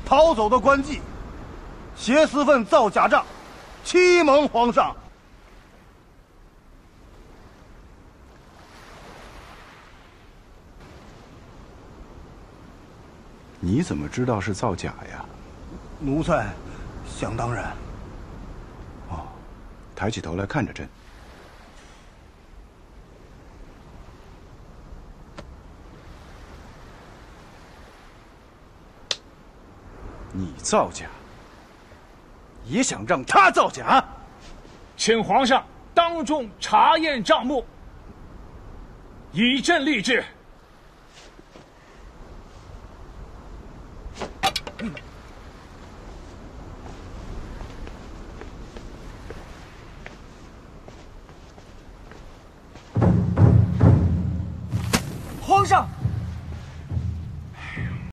逃走的官妓，挟私愤造假账，欺蒙皇上。 你怎么知道是造假呀？ 奴才想当然。 哦，抬起头来看着朕。你造假，也想让他造假？ 请皇上当众查验账目，以朕立志。